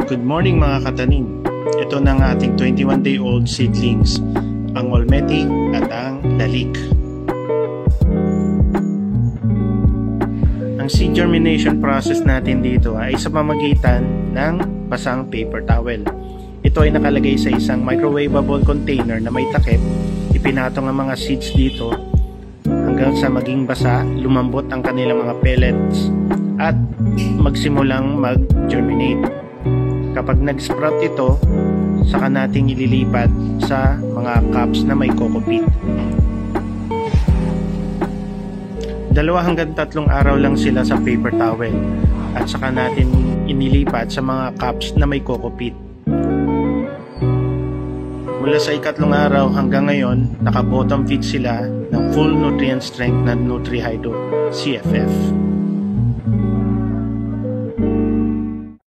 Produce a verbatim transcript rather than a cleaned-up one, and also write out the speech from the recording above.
Good morning mga katanim. Ito na ang ating twenty-one day old seedlings, ang Olmeti at ang Lalik. Ang seed germination process natin dito ay sa pamamagitan ng basang paper towel. Ito ay nakalagay sa isang microwavable container na may takip. Ipinatong ang mga seeds dito hanggang sa maging basa, lumambot ang kanilang mga pellets at magsimulang mag-germinate. Kapag nag-sprout ito, saka nating ililipat sa mga cups na may coco peat. Dalawa hanggang tatlong araw lang sila sa paper towel at saka natin inilipat sa mga cups na may coco peat. Mula sa ikatlong araw hanggang ngayon, naka-bottom feed sila ng full nutrient strength na Nutri-Hydro C F F.